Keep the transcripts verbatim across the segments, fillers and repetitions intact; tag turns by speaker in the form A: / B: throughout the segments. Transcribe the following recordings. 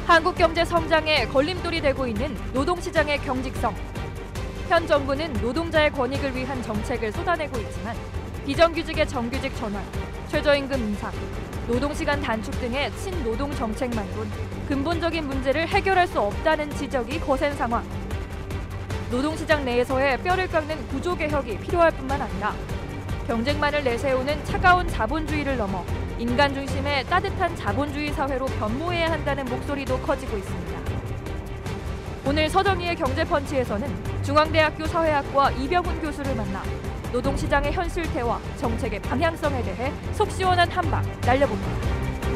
A: 한국 경제 성장에 걸림돌이 되고 있는 노동시장의 경직성. 현 정부는 노동자의 권익을 위한 정책을 쏟아내고 있지만 비정규직의 정규직 전환, 최저임금 인상, 노동시간 단축 등의 친노동 정책만으론 근본적인 문제를 해결할 수 없다는 지적이 거센 상황. 노동시장 내에서의 뼈를 깎는 구조개혁이 필요할 뿐만 아니라 경쟁만을 내세우는 차가운 자본주의를 넘어 인간 중심의 따뜻한 자본주의 사회로 변모해야 한다는 목소리도 커지고 있습니다. 오늘 서정희의 경제펀치에서는 중앙대학교 사회학과 이병훈 교수를 만나 노동시장의 현실태와 정책의 방향성에 대해 속 시원한 한방 날려봅니다.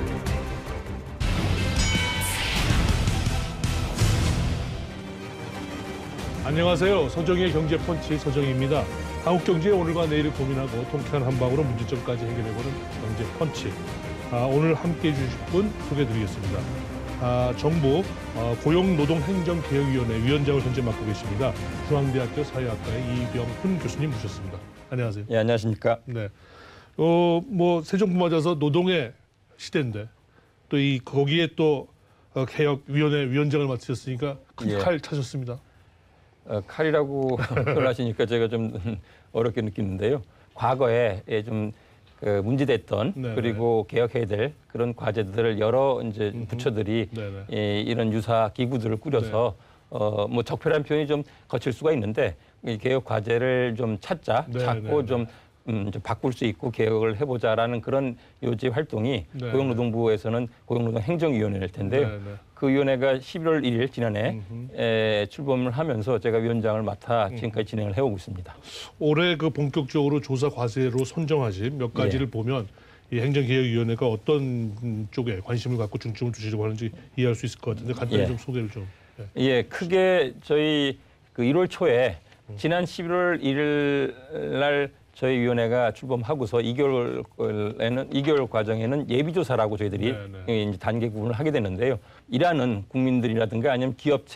B: 안녕하세요. 서정희의 경제펀치 서정희입니다. 한국 경제의 오늘과 내일을 고민하고 통쾌한 한방으로 문제점까지 해결해보는 경제펀치. 아, 오늘 함께해 주실 분 소개해드리겠습니다. 아, 정부 어, 고용노동행정개혁위원회 위원장을 현재 맡고 계십니다. 중앙대학교 사회학과의 이병훈 교수님 모셨습니다. 안녕하세요.
C: 예, 안녕하십니까.
B: 네. 어, 뭐 새 정부 맞아서 노동의 시대인데 또 이 거기에 또 어, 개혁위원회 위원장을 맡으셨으니까 큰
C: 예.
B: 칼 차셨습니다.
C: 어, 칼이라고 하시니까 제가 좀 어렵게 느끼는데요. 과거에 예, 좀 그 문제됐던
B: 네네.
C: 그리고 개혁해야 될 그런 과제들을 여러 이제
B: 음흠.
C: 부처들이
B: 네네.
C: 예, 이런 유사 기구들을 꾸려서
B: 네.
C: 어, 뭐 적절한 표현이 좀 거칠 수가 있는데 이 개혁 과제를 좀 찾자,
B: 네네.
C: 찾고 좀 음, 좀 바꿀 수 있고 개혁을 해보자라는 그런 요지 활동이
B: 네.
C: 고용노동부에서는 고용노동행정위원회일 텐데요.
B: 네, 네.
C: 그 위원회가 십일월 일일 지난해
B: 음흠.
C: 에, 출범을 하면서 제가 위원장을 맡아 지금까지 진행을 해오고 있습니다.
B: 올해 그 본격적으로 조사 과제로 선정하신 몇 가지를
C: 예.
B: 보면 이 행정개혁위원회가 어떤 쪽에 관심을 갖고 중점을 두시려고 하는지 이해할 수 있을 것 같은데 간단히
C: 예.
B: 좀 소개를 좀. 네.
C: 예, 크게 저희 그 일월 초에 지난 십일월 일일 날 저희 위원회가 출범하고서 이 개월에는 이 개월 과정에는 예비조사라고 저희들이
B: 네,
C: 이제 단계 구분을 하게 됐는데요. 일하는 국민들이라든가 아니면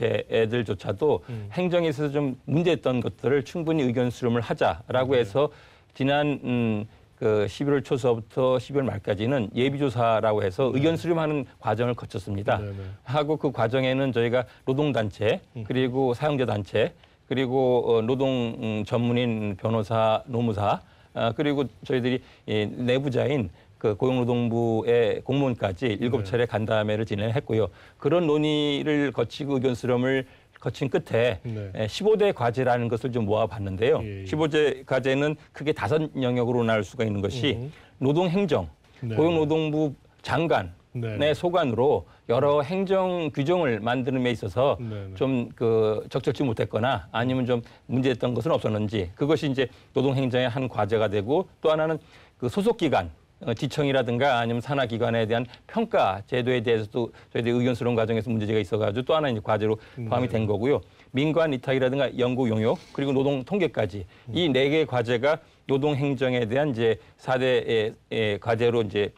C: 기업체들조차도
B: 음.
C: 행정에 있어서 좀 문제했던 것들을 충분히 의견 수렴을 하자라고
B: 네.
C: 해서 지난 음, 그 십일월 초서부터 십이월 말까지는 예비조사라고 해서
B: 네.
C: 의견 수렴하는 과정을 거쳤습니다.
B: 네, 네.
C: 하고 그 과정에는 저희가 노동단체 그리고 사용자 단체 그리고 어, 노동 음, 전문인 변호사, 노무사 아, 그리고 저희들이 이 내부자인 그 고용노동부의 공무원까지 일곱 차례 간담회를 진행했고요. 그런 논의를 거치고 의견 수렴을 거친 끝에
B: 네.
C: 에, 십오 대 과제라는 것을 좀 모아봤는데요.
B: 예, 예.
C: 십오 대 과제는 크게 다섯 영역으로 나눌 수가 있는 것이
B: 음.
C: 노동행정,
B: 네.
C: 고용노동부 장관,
B: 네.
C: 내 소관으로 여러 행정 규정을 만드는 데 있어서
B: 네네.
C: 좀 그 적절치 못했거나 아니면 좀 문제됐던 것은 없었는지 그것이 이제 노동행정의 한 과제가 되고 또 하나는 그 소속기관 어, 지청이라든가 아니면 산하기관에 대한 평가 제도에 대해서도 저희들이 의견 수렴 과정에서 문제가 있어가지고 또 하나 이제 과제로 포함이 된 거고요. 민관 이탁이라든가 연구 용역 그리고 노동 통계까지 이 네 개의 과제가 노동행정에 대한 이제 사 대 과제로 이제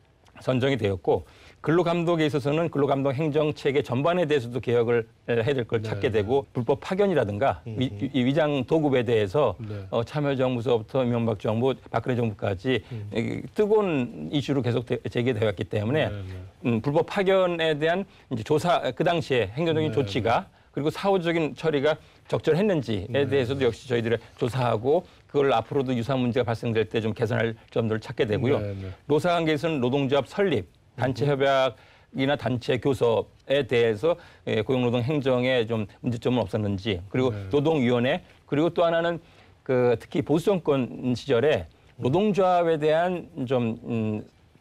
C: 선정이 되었고 근로감독에 있어서는 근로감독 행정체계 전반에 대해서도 개혁을 해야 될 걸 찾게
B: 네.
C: 되고 불법 파견이라든가 위, 이 위장 도급에 대해서
B: 네.
C: 어, 참여정부서부터 이명박 정부, 박근혜 정부까지 이 뜨거운 이슈로 계속 대, 제기되어 왔기 때문에
B: 네, 네.
C: 음, 불법 파견에 대한 이제 조사 그 당시에 행정적인
B: 네,
C: 조치가 그리고 사후적인 처리가 적절했는지에
B: 네.
C: 대해서도 역시 저희들이 조사하고 그걸 앞으로도 유사한 문제가 발생될 때 좀 개선할 점들을 찾게 되고요.
B: 네, 네.
C: 노사관계에서는 노동조합 설립, 단체 협약이나 단체 교섭에 대해서 예, 고용노동 행정에 좀 문제점은 없었는지 그리고
B: 네.
C: 노동위원회 그리고 또 하나는 그 특히 보수 정권 시절에 노동조합에 대한 좀 음,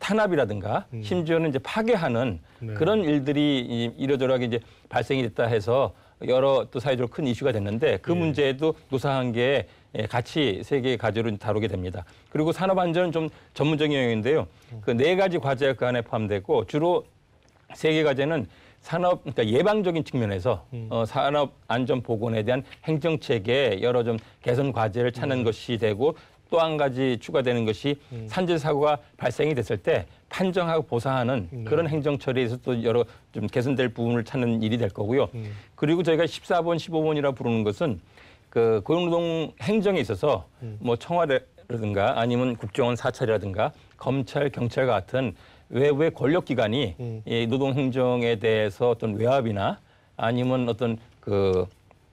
C: 탄압이라든가
B: 음.
C: 심지어는 이제 파괴하는
B: 네.
C: 그런 일들이 이- 이러저러하게 이제 발생이 됐다 해서 여러 또 사회적으로 큰 이슈가 됐는데 그
B: 예.
C: 문제도 노사관계에 예, 같이 세 개의 과제로 다루게 됩니다. 그리고 산업안전은 좀 전문적인 영역인데요. 그 네 가지 과제가 그 안에 포함되고 주로 세 개 과제는 산업, 그러니까 예방적인 측면에서
B: 음.
C: 어, 산업 안전 보건에 대한 행정 체계의 여러 좀 개선 과제를 찾는 것이 되고 또 한 가지 추가되는 것이
B: 음.
C: 산재 사고가 발생이 됐을 때 판정하고 보상하는
B: 네.
C: 그런 행정 처리에서 또 여러 좀 개선될 부분을 찾는 일이 될 거고요.
B: 음.
C: 그리고 저희가 십사 번, 십오 번이라 부르는 것은 그 고용노동 행정에 있어서
B: 음.
C: 뭐 청와대라든가 아니면 국정원 사찰이라든가 검찰, 경찰 같은 외부의 권력기관이
B: 음.
C: 이 노동행정에 대해서 어떤 외압이나 아니면 어떤 그,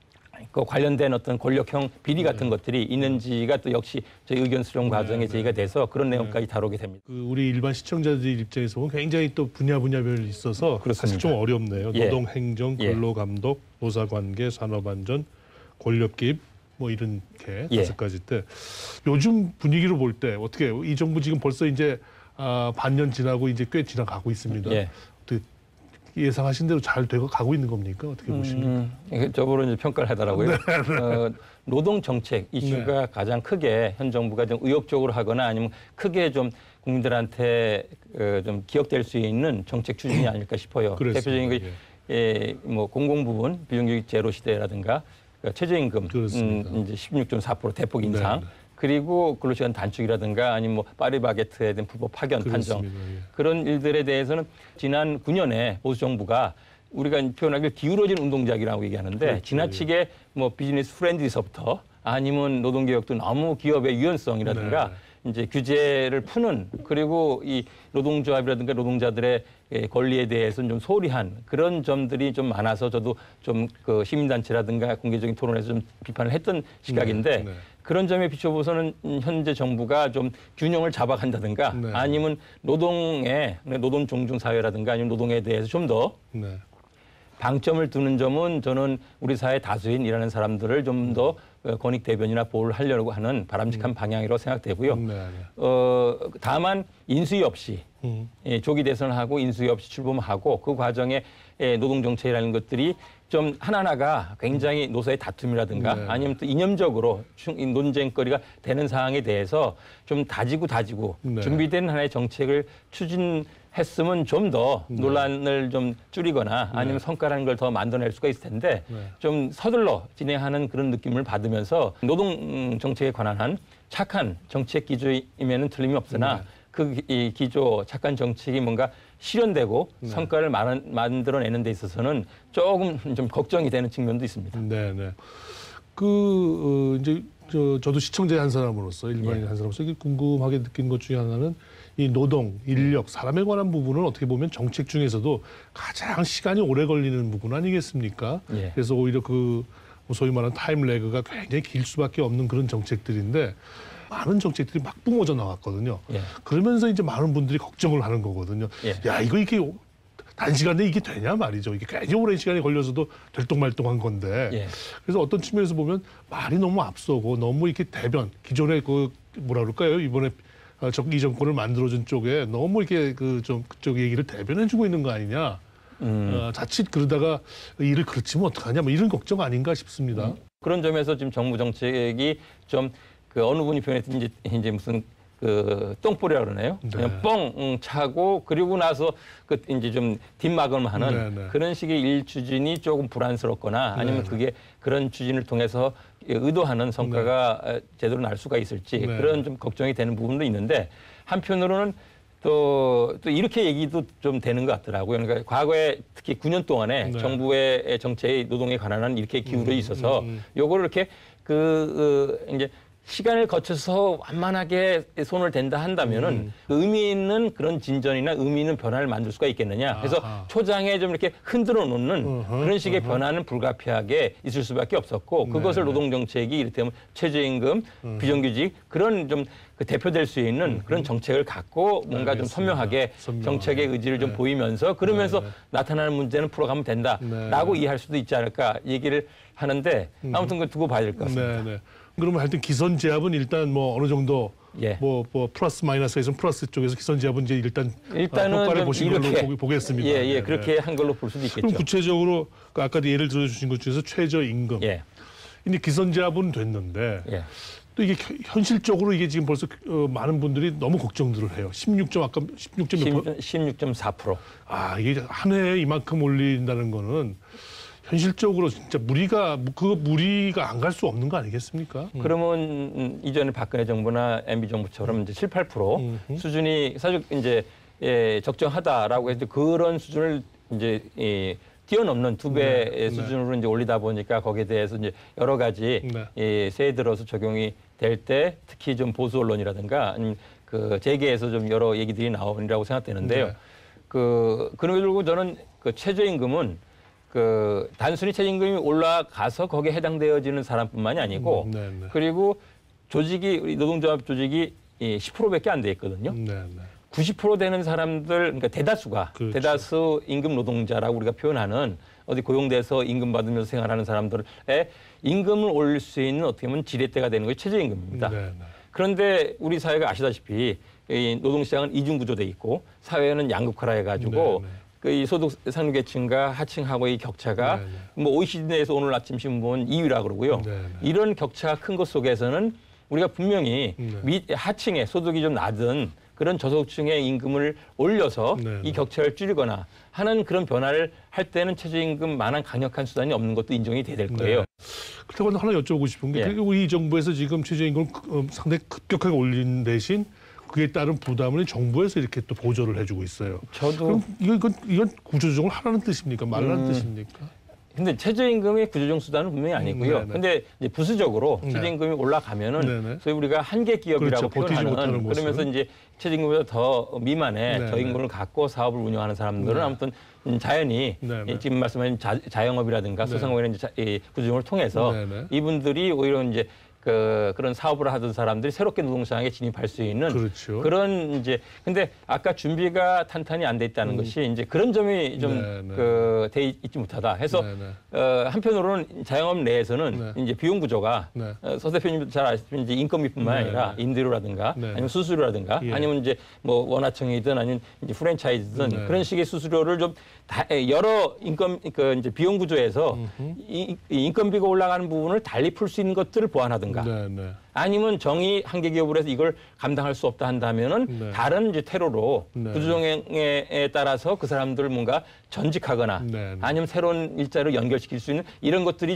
C: 그 관련된 어떤 권력형 비리 같은
B: 네.
C: 것들이 있는지가 또 역시 저희 의견 수렴 과정에
B: 네,
C: 제의가
B: 네.
C: 돼서 그런 내용까지 다루게 됩니다.
B: 그 우리 일반 시청자들 입장에서 보면 굉장히 또 분야 분야별로 있어서
C: 그렇습니다.
B: 사실 좀 어렵네요.
C: 예.
B: 노동행정,
C: 예.
B: 근로감독, 노사관계, 산업안전, 권력개입 뭐 이런 게
C: 예.
B: 다섯 가지 때 요즘 분위기로 볼 때 어떻게 해요? 이 정부 지금 벌써 이제 아, 반년 지나고 이제 꽤 지나가고 있습니다.
C: 예.
B: 어떻게 예상하신 대로 잘 되고 가고 있는 겁니까? 어떻게 보십니까?
C: 음, 이게 저보로 이제 평가를 하더라고요.
B: 네,
C: 어, 노동 정책 이슈가 가장 크게 현 정부가 좀 의욕적으로 하거나 아니면 크게 좀 국민들한테 어, 좀 기억될 수 있는 정책 추진이 아닐까 싶어요.
B: 그렇습니다.
C: 대표적인 게 예, 뭐 공공 부분 비정규직 제로 시대라든가 그러니까 최저임금
B: 그렇습니다.
C: 음, 이제 십육 점 사 퍼센트 대폭 인상.
B: 네, 네.
C: 그리고 근로시간 단축이라든가 아니면 뭐 파리바게트에 대한 불법 파견 판정
B: 그렇습니다. 예.
C: 그런 일들에 대해서는 지난 구 년에 보수 정부가 우리가 표현하기를 기울어진 운동작이라고 얘기하는데
B: 그렇죠.
C: 지나치게 뭐 비즈니스 프렌드리서부터 아니면 노동개혁도 너무 기업의 유연성이라든가
B: 네.
C: 이제 규제를 푸는 그리고 이 노동조합이라든가 노동자들의 예, 권리에 대해서는 좀 소홀히 한 그런 점들이 좀 많아서 저도 좀 그 시민단체라든가 공개적인 토론에서 좀 비판을 했던 시각인데
B: 네, 네.
C: 그런 점에 비춰보서는 현재 정부가 좀 균형을 잡아간다든가
B: 네.
C: 아니면 노동의 노동 종중 사회라든가 아니면 노동에 대해서 좀 더
B: 네.
C: 방점을 두는 점은 저는 우리 사회 다수인 일하는 사람들을 좀 더 권익 대변이나 보호를 하려고 하는 바람직한 방향이라고 생각되고요.
B: 네, 네.
C: 어, 다만 인수위 없이
B: 음.
C: 예, 조기 대선하고 인수위 없이 출범하고 그 과정에 예, 노동정책이라는 것들이 좀 하나하나가 굉장히 노사의 다툼이라든가
B: 네.
C: 아니면 또 이념적으로 충- 이 논쟁거리가 되는 사항에 대해서 좀 다지고 다지고
B: 네.
C: 준비된 하나의 정책을 추진했으면 좀 더
B: 네.
C: 논란을 좀 줄이거나 아니면 성과라는 걸 더 만들어낼 수가 있을 텐데
B: 네.
C: 좀 서둘러 진행하는 그런 느낌을 받으면서 노동 정책에 관한 한 착한 정책 기조이면은 틀림이 없으나
B: 네.
C: 그 이 기조 착한 정책이 뭔가 실현되고
B: 네.
C: 성과를 만, 만들어내는 데 있어서는 조금 좀 걱정이 되는 측면도 있습니다.
B: 네, 네. 그 어, 이제 저, 저도 시청자 한 사람으로서 일반인
C: 예.
B: 한 사람으로서 이게 궁금하게 느낀 것 중에 하나는 이 노동, 인력, 사람에 관한 부분은 어떻게 보면 정책 중에서도 가장 시간이 오래 걸리는 부분 아니겠습니까?
C: 예.
B: 그래서 오히려 그 소위 말하는 타임 레그가 굉장히 길 수밖에 없는 그런 정책들인데 많은 정책들이 막 뿜어져 나왔거든요.
C: 예.
B: 그러면서 이제 많은 분들이 걱정을 하는 거거든요.
C: 예.
B: 야, 이거 이렇게 단시간에 이게 되냐 말이죠. 이게 굉장히 오랜 시간이 걸려서도 들똥말똥한 건데.
C: 예.
B: 그래서 어떤 측면에서 보면 말이 너무 앞서고 너무 이렇게 대변, 기존의 그 뭐라 그럴까요? 이번에 어, 저- 이 정권을 만들어준 쪽에 너무 이렇게 그 좀 그쪽 얘기를 대변해주고 있는 거 아니냐.
C: 음.
B: 어, 자칫 그러다가 일을 그르치면 어떡하냐. 뭐 이런 걱정 아닌가 싶습니다.
C: 그런 점에서 지금 정부 정책이 좀 그 어느 분이 표현했든지 이제 무슨 그 똥볼이라 그러나요?
B: 네.
C: 그냥 뻥 응, 차고 그리고 나서 그 이제 좀 뒷막음을 하는
B: 네, 네.
C: 그런 식의 일 추진이 조금 불안스럽거나 아니면
B: 네, 네.
C: 그게 그런 추진을 통해서 의도하는 성과가 제대로 날 수가 있을지
B: 네.
C: 그런 좀 걱정이 되는 부분도 있는데 한편으로는 또, 또 이렇게 얘기도 좀 되는 것 같더라고요. 그러니까 과거에 특히 구 년 동안에
B: 네.
C: 정부의 정책이 노동에 관한 한 이렇게 기울어
B: 음,
C: 있어서
B: 음, 음.
C: 요거를 이렇게 그, 그 이제 시간을 거쳐서 완만하게 손을 댄다 한다면은
B: 음.
C: 그 의미 있는 그런 진전이나 의미 있는 변화를 만들 수가 있겠느냐. 그래서
B: 아하.
C: 초장에 좀 이렇게 흔들어 놓는
B: 어허,
C: 그런 식의
B: 어허.
C: 변화는 불가피하게 있을 수밖에 없었고 그것을
B: 네.
C: 노동 정책이 이를테면 최저임금, 비정규직 그런 좀 그 대표될 수 있는 그런 정책을 갖고 뭔가 좀
B: 알겠습니다.
C: 선명하게
B: 선명하게.
C: 정책의 의지를 좀
B: 네.
C: 보이면서 그러면서
B: 네.
C: 나타나는 문제는 풀어가면 된다라고
B: 네.
C: 이해할 수도 있지 않을까 얘기를 하는데 아무튼 그 두고 봐야 될 것 같습니다.
B: 네, 네. 그러면 하여튼 기선 제압은 일단 뭐 어느 정도
C: 예.
B: 뭐, 뭐 플러스 마이너스가 있으면 플러스 쪽에서 기선 제압은 이제 일단
C: 일단은
B: 어, 효과를
C: 좀
B: 보신
C: 이렇게
B: 걸로 보, 보겠습니다.
C: 예, 예,
B: 네,
C: 그렇게
B: 네.
C: 한 걸로 볼 수도
B: 그럼
C: 있겠죠.
B: 구체적으로 그 아까도 예를 들어주신 것 중에서 최저임금.
C: 예,
B: 이제 기선 제압은 됐는데
C: 예,
B: 또 이게 겨- 현실적으로 이게 지금 벌써 어, 많은 분들이 너무 걱정들을 해요. 십육 점 아까 십육 점 몇 퍼-
C: 십육 점 사 퍼센트.
B: 아 이게 한 해에 이만큼 올린다는 거는 현실적으로 진짜 무리가 그거 무리가 안 갈 수 없는 거 아니겠습니까?
C: 그러면 음, 이전에 박근혜 정부나 엠비 정부처럼 이제 칠, 팔 퍼센트
B: 음흠.
C: 수준이 사실 이제 예, 적정하다라고 해도 그런 수준을 이제 예, 뛰어넘는 두 배의
B: 네, 네.
C: 수준으로 이제 올리다 보니까 거기에 대해서 이제 여러 가지
B: 네.
C: 예, 새해 들어서 적용이 될 때 특히 좀 보수 언론이라든가 아니면 그 그 재계에서 좀 여러 얘기들이 나오리라고 생각되는데요.
B: 네.
C: 그 그런 걸 들고 저는 그 최저임금은 그 단순히 최저임금이 올라가서 거기에 해당되어지는 사람뿐만이 아니고
B: 음, 네, 네.
C: 그리고 조직이 우리 노동조합 조직이 이 십 퍼센트밖에 안 돼 있거든요.
B: 네, 네.
C: 구십 퍼센트 되는 사람들, 그러니까 대다수가
B: 그렇죠.
C: 대다수 임금 노동자라고 우리가 표현하는 어디 고용돼서 임금 받으면서 생활하는 사람들의 임금을 올릴 수 있는 어떻게 보면 지렛대가 되는 것이 최저임금입니다.
B: 네, 네.
C: 그런데 우리 사회가 아시다시피 이 노동시장은 이중 구조돼 있고 사회는 양극화라 해가지고
B: 네, 네.
C: 그 이 소득 상류계층과 하층하고의 격차가
B: 네,
C: 뭐 오이시디 내에서 오늘 아침 신문 이 위라 그러고요.
B: 네, 네.
C: 이런 격차가 큰 것 속에서는 우리가 분명히
B: 네.
C: 미, 하층에 소득이 좀 낮은 그런 저소득층의 임금을 올려서
B: 네,
C: 이
B: 네.
C: 격차를 줄이거나 하는 그런 변화를 할 때는 최저임금만한 강력한 수단이 없는 것도 인정이 돼야 될 거예요.
B: 네. 그렇다고 하나 여쭤보고 싶은 게
C: 예.
B: 그게 우리 정부에서 지금 최저임금을 그- 어, 상당히 급격하게 올린 대신 그에 따른 부담을 정부에서 이렇게 또 보조를 해주고 있어요.
C: 저도
B: 그럼 이건, 이건, 이건 구조조정을 하라는 뜻입니까? 말라는
C: 음.
B: 뜻입니까?
C: 근데 최저임금의 구조조정 수단은 분명히 아니고요.
B: 음, 네네.
C: 근데 이제 부수적으로
B: 네.
C: 최저임금이 올라가면은
B: 네네.
C: 소위 우리가 한계 기업이라고
B: 그렇죠. 버티지 못하는
C: 표현하는
B: 모습.
C: 그러면서 이제 최저임금보다 더 미만의
B: 네네.
C: 저임금을 갖고 사업을 운영하는 사람들은
B: 네.
C: 아무튼 음, 자연히
B: 네네.
C: 이 지금 말씀하신 자, 자영업이라든가
B: 네.
C: 소상공인의 이제 자- 이 구조조정을 통해서
B: 네네.
C: 이분들이 오히려 이제 그 그런 사업을 하던 사람들이 새롭게 노동시장에 진입할 수 있는
B: 그렇죠.
C: 그런 이제 근데 아까 준비가 탄탄히 안 돼 있다는 것이 이제 그런 점이 좀
B: 음. 네네.
C: 그 돼 있지 못하다 해서
B: 네네.
C: 어, 한편으로는 자영업 내에서는
B: 네.
C: 이제 비용 구조가
B: 네.
C: 어, 서 대표님도 잘 아시는 이제 인건비뿐만
B: 네,
C: 아니라
B: 네.
C: 임대료라든가
B: 네.
C: 아니면 수수료라든가
B: 예.
C: 아니면 이제 뭐 원화청이든 아니면 이제 프랜차이즈든
B: 네.
C: 그런 식의 수수료를 좀 다, 여러 인건 그 이제 비용 구조에서 이, 이 인건비가 올라가는 부분을 달리 풀 수 있는 것들을 보완하든가
B: 네, 네.
C: 아니면 정의 한계 기업으로 해서 이걸 감당할 수 없다 한다면은
B: 네.
C: 다른 이제 테러로
B: 네.
C: 구조조정에 따라서 그 사람들을 뭔가 전직하거나
B: 네, 네.
C: 아니면 새로운 일자로 연결시킬 수 있는 이런 것들이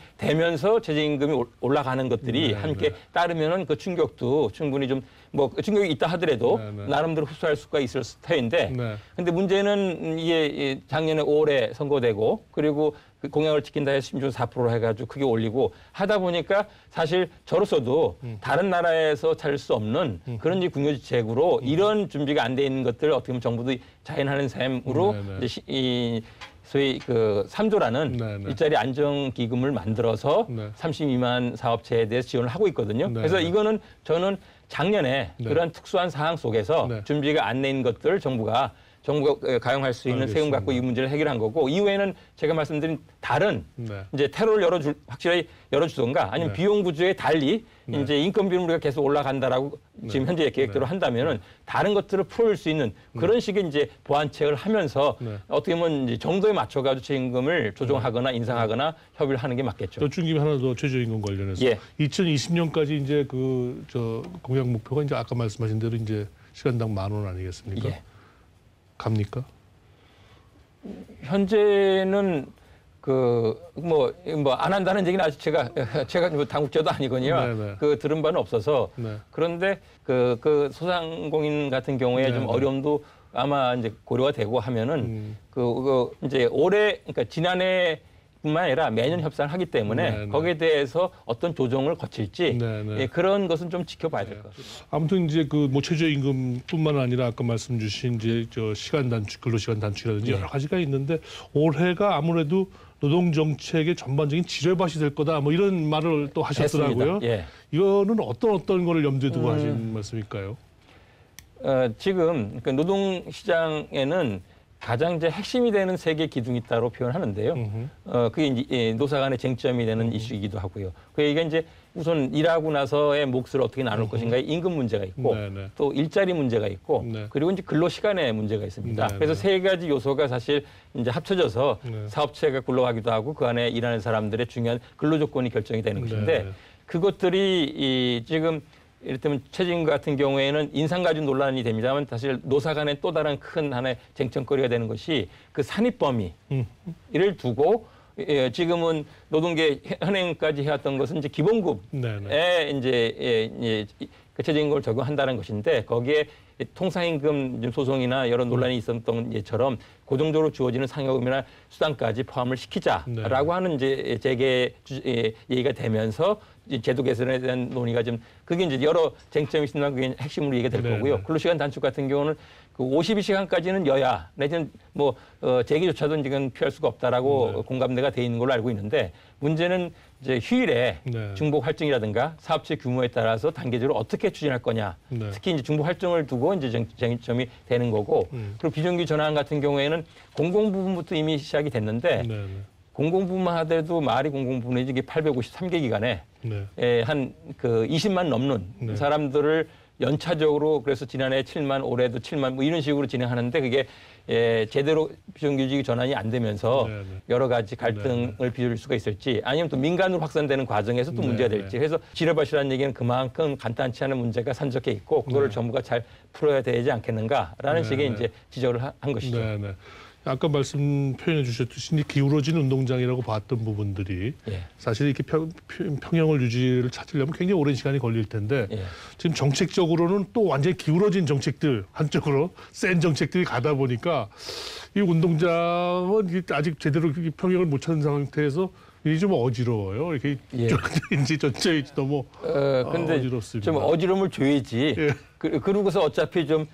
C: 준비되면서 최저임금이 올- 올라가는 것들이
B: 네,
C: 함께
B: 네.
C: 따르면은 그 충격도 충분히 좀 뭐 충격이 있다 하더라도
B: 네, 네.
C: 나름대로 흡수할 수가 있을 터인데
B: 네.
C: 근데 문제는 이게 이 작년에 오월에 선거되고 그리고 그 공약을 지킨다 해서 심지어 사 퍼센트 해가지고 크게 올리고 하다 보니까 사실 저로서도
B: 음.
C: 다른 나라에서 찾을 수 없는 그런 이제 궁여지책으로
B: 음.
C: 이런 준비가 안 돼 있는 것들 어떻게 보면 정부도 자연하는 셈으로
B: 네, 네.
C: 이제 시, 이 소위 그 삼조라는
B: 네, 네.
C: 일자리 안정 기금을 만들어서
B: 네.
C: 삼십이만 사업체에 대해서 지원을 하고 있거든요.
B: 네,
C: 그래서
B: 네.
C: 이거는 저는 작년에
B: 네.
C: 그런 특수한 상황 속에서
B: 네.
C: 준비가 안 돼 있는 것들 정부가 정부가 가용할 수 있는 세금 갖고 이
B: 알겠습니다.
C: 문제를 해결한 거고 이후에는 제가 말씀드린 다른
B: 네.
C: 이제 테러를 열어줄 확실히 열어주던가 아니면
B: 네.
C: 비용 구조에 달리
B: 네.
C: 이제 인건비는 우리가 계속 올라간다라고 지금 현재 계획대로
B: 네.
C: 한다면은 다른 것들을 풀 수 있는 그런 식의 이제 보완책을 하면서
B: 네.
C: 어떻게 보면 이제 정도에 맞춰가지고 최저임금을 조정하거나 인상하거나 협의를 하는 게 맞겠죠.
B: 여쭌 김에 하나 더 최저임금 관련해서
C: 예.
B: 이천이십 년까지 이제 그 저 공약 목표가 이제 아까 말씀하신 대로 이제 시간당 만 원 아니겠습니까?
C: 예.
B: 갑니까?
C: 현재는 그 뭐 뭐 안 한다는 얘기는 아직 제가 제가 뭐 당국자도 아니거든요.
B: 네네.
C: 그 들은 바는 없어서
B: 네.
C: 그런데 그 그 소상공인 같은 경우에 좀
B: 네네.
C: 어려움도 아마 이제 고려가 되고 하면은
B: 음.
C: 그, 그 이제 올해 그러니까 지난해 뿐만 아니라 매년 협상을 하기 때문에
B: 네네.
C: 거기에 대해서 어떤 조정을 거칠지
B: 네네.
C: 예, 그런 것은 좀 지켜봐야 될 것 같아요.
B: 아무튼 이제 그 뭐 최저임금뿐만 아니라 아까 말씀 주신 이제 저 시간 단축, 근로 시간 단축이라든지
C: 예.
B: 여러 가지가 있는데 올해가 아무래도 노동 정책의 전반적인 지뢰밭이 될 거다. 뭐 이런 말을 또 하셨더라고요.
C: 됐습니다. 예.
B: 이거는 어떤 어떤 거를 염두에 두고
C: 음.
B: 하신 말씀일까요?
C: 어, 지금 그 노동 시장에는 가장 이제 핵심이 되는 세 개 기둥이 있다고 표현하는데요.
B: 음흠.
C: 어, 그게 이제 예, 노사 간의 쟁점이 되는 이슈이기도 하고요. 그게 이제 우선 일하고 나서의 몫을 어떻게 나눌 것인가에 임금 문제가 있고
B: 네네.
C: 또 일자리 문제가 있고
B: 네.
C: 그리고 이제 근로 시간의 문제가 있습니다.
B: 네네.
C: 그래서 세 가지 요소가 사실 이제 합쳐져서
B: 네.
C: 사업체가 굴러가기도 하고 그 안에 일하는 사람들의 중요한 근로 조건이 결정이 되는 것인데
B: 네네.
C: 그것들이 이 지금 이를테면 최저임금 같은 경우에는 인상 가지고 논란이 됩니다만 사실 노사 간의 또 다른 큰 하나의 쟁점거리가 되는 것이 그 산입 범위를
B: 음.
C: 두고 예, 지금은 노동계 현행까지 해왔던 것은 이제 기본급에
B: 네네.
C: 이제 예, 예, 그 최저임금을 적용한다는 것인데 거기에 통상임금 소송이나 여러 논란이 있었던 예처럼 고정적으로 주어지는 상여금이나 수당까지 포함을 시키자라고
B: 네.
C: 하는 이제 재개 얘기가 되면서 제도 개선에 대한 논의가 좀 그게 이제 여러 쟁점이 있지만 그게 핵심으로 얘기가 될
B: 네,
C: 거고요.
B: 네.
C: 근로시간 단축 같은 경우는 그 오십이 시간까지는 여야 내지는 뭐 어, 재개조차도 지금 피할 수가 없다라고
B: 네.
C: 공감대가 돼 있는 걸로 알고 있는데 문제는 이제 휴일에
B: 네.
C: 중복 활증이라든가 사업체 규모에 따라서 단계적으로 어떻게 추진할 거냐.
B: 네.
C: 특히 이제 중복 활증을 두고 이제 쟁- 쟁점이 되는 거고
B: 음.
C: 그리고 비정규 전환 같은 경우에는 공공 부분부터 이미 시작이 됐는데
B: 네, 네.
C: 공공 부분만 하더라도 말이 공공 부분이지 이게 팔백오십삼 개 기간에
B: 네.
C: 한 그 이십만 넘는
B: 네.
C: 사람들을 연차적으로 그래서 지난해 칠만 올해도 칠만 뭐 이런 식으로 진행하는데 그게 예, 제대로 비정규직 전환이 안 되면서
B: 네, 네.
C: 여러 가지 갈등을 빚을 수가 있을지 아니면 또 민간으로 확산되는 과정에서 또
B: 네,
C: 문제가
B: 네.
C: 될지 그래서 지뢰밭이라는 얘기는 그만큼 간단치 않은 문제가 산적해 있고 그거를
B: 네.
C: 정부가 잘 풀어야 되지 않겠는가라는
B: 네,
C: 식의
B: 네.
C: 이제 지적을 하- 한 것이죠.
B: 네, 네. 아까 말씀 표현해 주셨듯이 이제 기울어진 운동장이라고 봤던 부분들이
C: 예.
B: 사실 이렇게 평, 평- 평형을 유지를 찾으려면 굉장히 오랜 시간이 걸릴 텐데
C: 예.
B: 지금 정책적으로는 또 완전히 기울어진 정책들 한쪽으로 센 정책들이 가다 보니까 이 운동장은 이게 아직 제대로 이렇게 평형을 못 찾은 상태에서 이게 좀 어지러워요. 이렇게
C: 예.
B: 인지 전체 너무
C: 어, 근데
B: 어지럽습니다.
C: 좀 어지러움을 줘야지.
B: 예.
C: 그, 그러고서 어차피 좀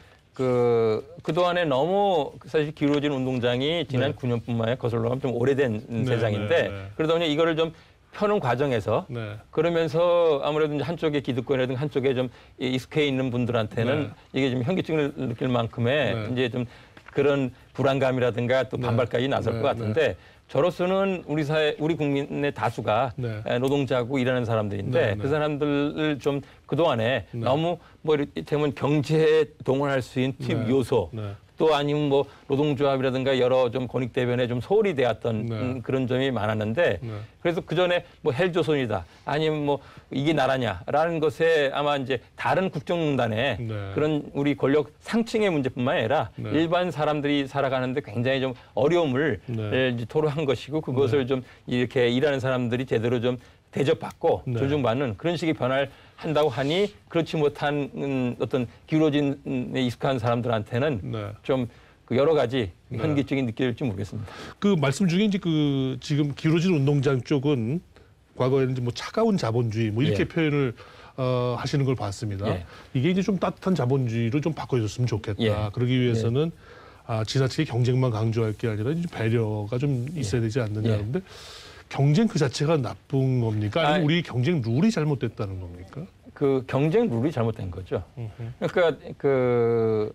C: 그, 그동안에 너무 사실 기울어진 운동장이 지난
B: 네.
C: 구 년뿐만 아니라 거슬러 가면 좀 오래된
B: 네,
C: 세상인데
B: 네, 네.
C: 그러다 보니 이거를 좀 펴는 과정에서
B: 네.
C: 그러면서 아무래도 이제 한쪽에 기득권이라든가 한쪽에 좀 익숙해 있는 분들한테는
B: 네.
C: 이게 좀 현기증을 느낄 만큼의
B: 네.
C: 이제 좀 그런 불안감이라든가 또
B: 네.
C: 반발까지 나설
B: 네,
C: 것 같은데 저로서는 우리 사회, 우리 국민의 다수가
B: 네.
C: 노동자고 일하는 사람들인데
B: 네, 네.
C: 그 사람들을 좀 그동안에
B: 네.
C: 너무 뭐 이를테면 경제에 동원할 수 있는 팀
B: 네.
C: 요소
B: 네.
C: 또 아니면 뭐 노동조합이라든가 여러 좀 권익대변에 좀 소홀히 되었던
B: 네.
C: 음, 그런 점이 많았는데
B: 네.
C: 그래서 그 전에 뭐 헬조선이다 아니면 뭐 이게 나라냐라는 것에 아마 이제 다른 국정농단에
B: 네.
C: 그런 우리 권력 상층의 문제뿐만 아니라
B: 네.
C: 일반 사람들이 살아가는데 굉장히 좀 어려움을
B: 네.
C: 이제 토로한 것이고 그것을 좀 이렇게 일하는 사람들이 제대로 좀 대접받고
B: 네.
C: 존중받는 그런 식의 변화를 한다고 하니 그렇지 못한 음, 어떤 기울어진 음, 익숙한 사람들한테는
B: 네.
C: 좀 그 여러 가지
B: 네.
C: 현기증이 느껴질지 모르겠습니다.
B: 그 말씀 중에 이제 그 지금 기울어진 운동장 쪽은 과거에는 이제 뭐 차가운 자본주의 뭐 이렇게
C: 예.
B: 표현을 어, 하시는 걸 봤습니다.
C: 예.
B: 이게 이제 좀 따뜻한 자본주의로 좀 바꿔줬으면 좋겠다.
C: 예.
B: 그러기 위해서는 아, 지나치게 경쟁만 강조할 게 아니라 이제 배려가 좀 있어야 되지 않느냐.
C: 예.
B: 그런데 경쟁 그 자체가 나쁜 겁니까? 아니면
C: 아니,
B: 우리 경쟁 룰이 잘못됐다는 겁니까?
C: 그 경쟁 룰이 잘못된 거죠. 그러니까 그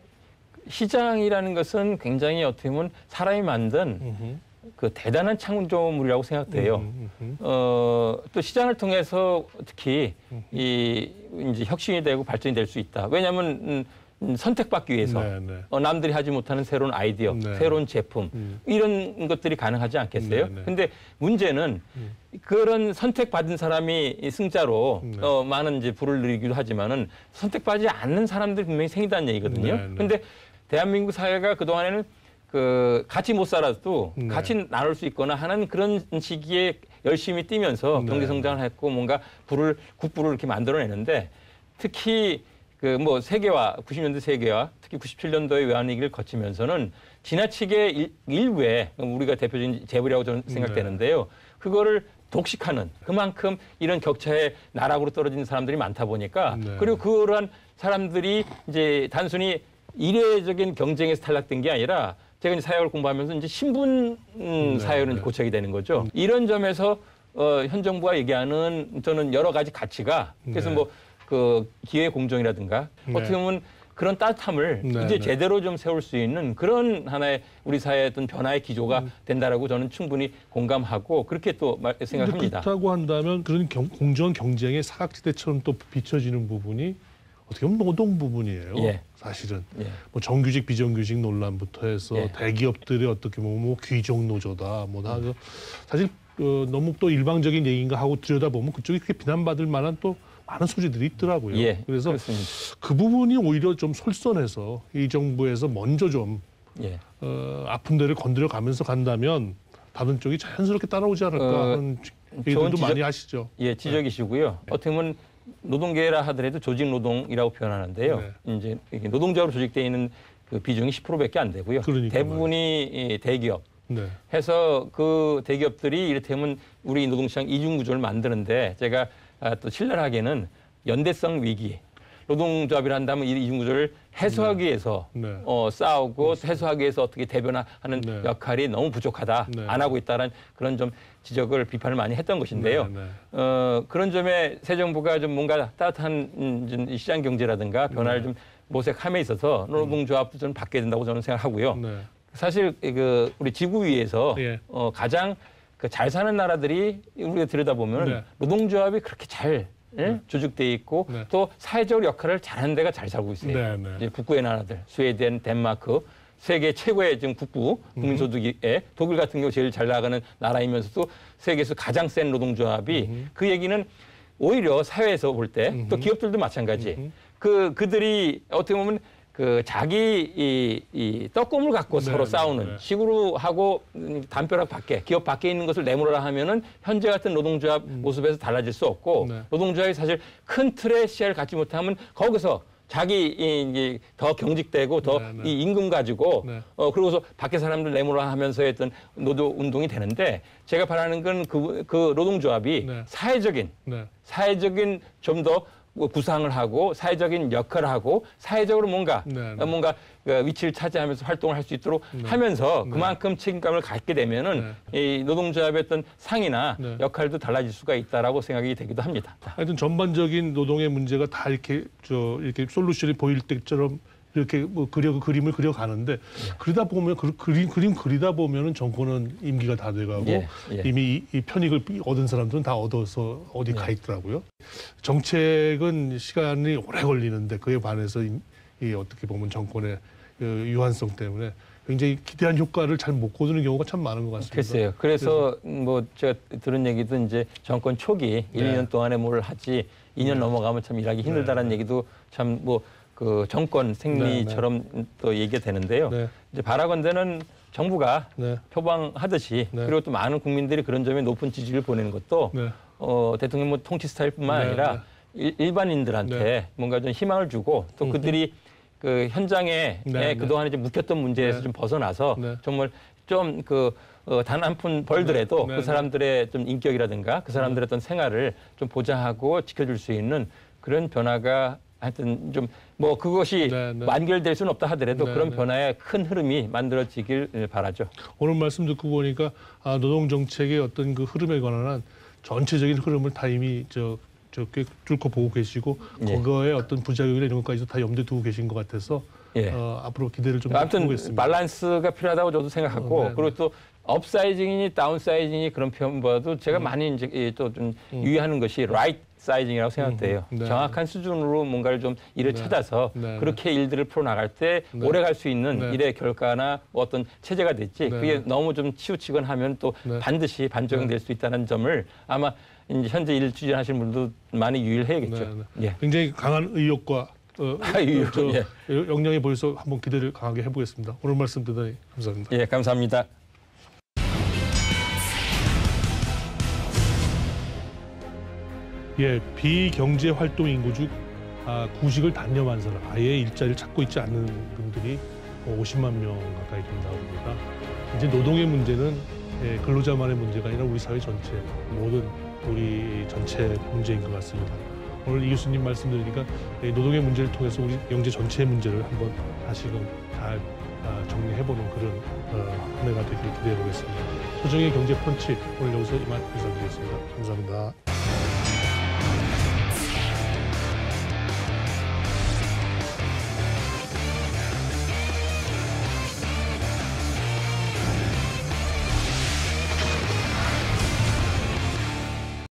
C: 시장이라는 것은 굉장히 어떻게 보면 사람이 만든
B: 음흠.
C: 그 대단한 창조물이라고 생각돼요.
B: 음, 음,
C: 어, 또 시장을 통해서 특히 이 이제 혁신이 되고 발전이 될 수 있다. 왜냐하면 음, 음, 선택받기 위해서
B: 네, 네.
C: 어, 남들이 하지 못하는 새로운 아이디어,
B: 네.
C: 새로운 제품
B: 음.
C: 이런 것들이 가능하지 않겠어요?
B: 네, 네.
C: 근데 문제는
B: 음.
C: 그런 선택받은 사람이 이 승자로
B: 네.
C: 어, 많은 이제 부를 누리기도 하지만은 선택받지 않는 사람들이 분명히 생긴다는 얘기거든요.
B: 네, 네.
C: 근데 대한민국 사회가 그 동안에는 그 같이 못 살아도
B: 네.
C: 같이 나눌 수 있거나 하는 그런 시기에 열심히 뛰면서
B: 네.
C: 경제 성장을 했고 뭔가 부를 국부를 이렇게 만들어내는데 특히 그 뭐 세계화 구십 년대 세계화 특히 구십칠 년도의 외환위기를 거치면서는 지나치게 일, 일부에 우리가 대표적인 재벌이라고 저는 생각되는데요. 그거를 독식하는 그만큼 이런 격차의 나락으로 떨어진 사람들이 많다 보니까
B: 네.
C: 그리고 그러한 사람들이 이제 단순히 이례적인 경쟁에서 탈락된 게 아니라 제가 이제 사회학을 공부하면서 이제 신분 음,
B: 네,
C: 사회로
B: 네.
C: 고착이 되는 거죠. 이런 점에서 어, 현 정부가 얘기하는 저는 여러 가지 가치가 그래서
B: 네.
C: 뭐 그 기회 공정이라든가
B: 네.
C: 어떻게 보면 그런 따뜻함을
B: 네,
C: 이제
B: 네.
C: 제대로 좀 세울 수 있는 그런 하나의 우리 사회의 어떤 변화의 기조가
B: 음.
C: 된다라고 저는 충분히 공감하고 그렇게 또 말-
B: 근데
C: 생각합니다.
B: 그렇다고 한다면 그런 경, 공정한 경쟁의 사각지대처럼 또 비춰지는 부분이 어떻게 보면 노동 부분이에요.
C: 예.
B: 사실은
C: 예.
B: 뭐 정규직 비정규직 논란부터 해서
C: 예.
B: 대기업들이 어떻게 보면 뭐 귀족 노조다 뭐다 사실 어, 너무 또 일방적인 얘기인가 하고 들여다보면 그쪽이 그렇게 비난받을 만한 또 많은 소지들이 있더라고요.
C: 예,
B: 그래서
C: 그렇습니다.
B: 그 부분이 오히려 좀 솔선해서 이 정부에서 먼저 좀
C: 예.
B: 어, 아픈 데를 건드려 가면서 간다면 다른 쪽이 자연스럽게 따라오지 않을까
C: 어,
B: 하는
C: 좋은
B: 얘기들도
C: 지적-
B: 많이 하시죠.
C: 예, 지적이시고요. 어떻게 보면 노동계라 하더라도 조직 노동이라고 표현하는데요.
B: 네.
C: 이제 이게 노동자로 조직되어 있는 그 비중이 십 퍼센트밖에 안 되고요.
B: 그러니까
C: 대부분이 이 대기업.
B: 네.
C: 해서 그 대기업들이 이를테면 우리 노동시장 이중 구조를 만드는데 제가 아, 또 신랄하게는 연대성 위기, 노동조합이라 한다면 이 이중 구조를 해소하기 위해서
B: 네.
C: 어, 싸우고 해소하기 위해서 어떻게 대변하는
B: 네.
C: 역할이 너무 부족하다,
B: 네.
C: 안 하고 있다는 그런 좀 지적을 비판을 많이 했던 것인데요.
B: 네, 네.
C: 어, 그런 점에 새 정부가 좀 뭔가 따뜻한 음, 좀 시장 경제라든가 변화를
B: 네.
C: 좀 모색함에 있어서 노동조합도 좀 바뀌어야 된다고 저는 생각하고요.
B: 네.
C: 사실 그 우리 지구 위에서
B: 예.
C: 어, 가장 그 잘 사는 나라들이 우리가 들여다보면
B: 네.
C: 노동조합이 그렇게 잘 예? 조직돼 있고
B: 네.
C: 또 사회적으로 역할을 잘하는 데가 잘 살고 있어요.
B: 네, 네.
C: 이제 북부의 나라들, 스웨덴, 덴마크, 세계 최고의 지금 국부 국민소득에 독일 같은 경우 제일 잘 나가는 나라이면서도 세계에서 가장 센 노동조합이
B: 음흠.
C: 그 얘기는 오히려 사회에서 볼 때 또 기업들도 마찬가지.
B: 음흠.
C: 그 그들이 어떻게 보면 그 자기 이, 이 떡고물 갖고
B: 네,
C: 서로
B: 네,
C: 싸우는
B: 네.
C: 식으로 하고 음, 담벼락 밖에 기업 밖에 있는 것을 내몰아라 하면은 현재 같은 노동조합 모습에서 달라질 수 없고
B: 네.
C: 노동조합이 사실 큰 틀의 시야를 갖지 못하면 거기서 자기 이, 이제 더 경직되고 더
B: 네, 네.
C: 이 임금 가지고
B: 네.
C: 어 그러고서 밖에 사람들 내몰아 하면서 했던 노동 운동이 되는데 제가 바라는 건 그 그 노동조합이
B: 네.
C: 사회적인
B: 네.
C: 사회적인 좀 더 구상을 하고 사회적인 역할을 하고 사회적으로 뭔가
B: 네, 네.
C: 뭔가 그 위치를 차지하면서 활동을 할 수 있도록
B: 네.
C: 하면서
B: 네.
C: 그만큼 책임감을 갖게 되면은 이 노동조합의 어떤 상이나
B: 네.
C: 역할도 달라질 수가 있다라고 생각이 되기도 합니다.
B: 하여튼 전반적인 노동의 문제가 다 이렇게 저 이렇게 솔루션이 보일 때처럼 이렇게 뭐 그려 그 그림을 그려 가는데 그러다 보면 그 그림 그림 그리다 보면은 정권은 임기가 다 돼가고
C: 예, 예.
B: 이미 이, 이 편익을 얻은 사람들은 다 얻어서 어디 가 있더라고요. 정책은 시간이 오래 걸리는데 그에 반해서 이, 이 어떻게 보면 정권의 그 유한성 때문에 굉장히 기대한 효과를 잘 못 거두는 경우가 참 많은 것 같습니다.
C: 글쎄요. 그래서 뭐 제가 들은 얘기도 이제 정권 초기 일, 이 년 동안에 뭘 하지 이 년 넘어가면 참 일하기 힘들다라는
B: 네.
C: 얘기도 참 뭐 그 정권 생리처럼 또 얘기가 되는데요.
B: 네.
C: 이제 바라건대는 정부가
B: 네.
C: 표방하듯이
B: 네.
C: 그리고 또 많은 국민들이 그런 점에 높은 지지를 보내는 것도
B: 네.
C: 어, 대통령 뭐 통치 스타일뿐만
B: 네,
C: 아니라 일, 일반인들한테
B: 네.
C: 뭔가 좀 희망을 주고 또
B: 음흠.
C: 그들이 그 현장에
B: 네,
C: 예,
B: 네.
C: 그동안 이제 묵혔던 문제에서
B: 네.
C: 좀 벗어나서
B: 네.
C: 정말 좀 그 어, 단 한 푼 벌더라도
B: 네, 네,
C: 그 사람들의 좀 인격이라든가 그 사람들의 어떤 생활을 좀 보장하고 지켜줄 수 있는 그런 변화가 하여튼 좀 뭐 그것이
B: 네, 네.
C: 완결될 수는 없다 하더라도
B: 네,
C: 그런
B: 네.
C: 변화의 큰 흐름이 만들어지길 바라죠.
B: 오늘 말씀 듣고 보니까 아, 노동 정책의 어떤 그 흐름에 관한 전체적인 흐름을 다 이미 저 저꽤 뚫고 보고 계시고
C: 예.
B: 그거의 어떤 부작용이나 이런 것까지도 다 염두에 두고 계신 것 같아서
C: 예.
B: 어, 앞으로 기대를 좀
C: 아무튼
B: 해보겠습니다.
C: 밸런스가 필요하다고 저도 생각하고
B: 어, 네,
C: 그리고 또 업사이징이니 다운사이징이 그런 표현보다도 제가
B: 음.
C: 많이 이제 또 좀 유의하는 것이 라이트 사이징이라고 생각돼요.
B: 음, 네.
C: 정확한 수준으로 뭔가를 좀 일을
B: 네.
C: 찾아서
B: 네,
C: 그렇게 일들을 풀어 나갈 때
B: 네.
C: 오래 갈 수 있는
B: 네.
C: 일의 결과나 뭐 어떤 체제가 됐지
B: 네.
C: 그게 너무 좀 치우치건 하면 또
B: 네.
C: 반드시 반적용될 수 있다는 점을 아마 이제 현재 일 추진하시는 분들도 많이 유의를 해야겠죠.
B: 네,
C: 예.
B: 굉장히 강한 의욕과 어,
C: 아, 의욕,
B: 저,
C: 예.
B: 역량이 보여서 한번 기대를 강하게 해보겠습니다. 오늘 말씀 대단히 감사합니다.
C: 예, 감사합니다.
B: 예, 비경제 활동 인구 중 아, 구직을 단념한 사람, 아예 일자리를 찾고 있지 않는 분들이 오십만 명 가까이 된다고 합니다. 이제 노동의 문제는 예, 근로자만의 문제가 아니라 우리 사회 전체, 모든 우리 전체 문제인 것 같습니다. 오늘 이 교수님 말씀 들으니까 예, 노동의 문제를 통해서 우리 경제 전체의 문제를 한번 다시금 잘 아, 정리해보는 그런 어, 한 해가 되길 기대해 보겠습니다. 소정의 경제 펀치 오늘 여기서 이만 인사드리겠습니다. 감사합니다.